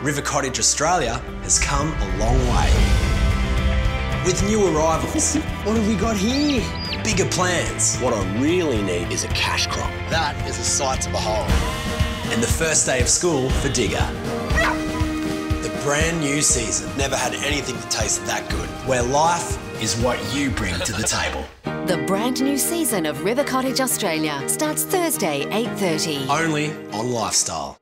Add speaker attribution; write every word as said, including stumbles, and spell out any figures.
Speaker 1: River Cottage Australia has come a long way. With new arrivals.
Speaker 2: What have we got here?
Speaker 1: Bigger plans.
Speaker 2: What I really need is a cash crop.
Speaker 1: That is a sight to behold. And the first day of school for Digger. The brand new season.
Speaker 2: Never had anything that tasted that good.
Speaker 1: Where life is what you bring to the table.
Speaker 3: The brand new season of River Cottage Australia starts Thursday, eight thirty.
Speaker 1: Only on Lifestyle.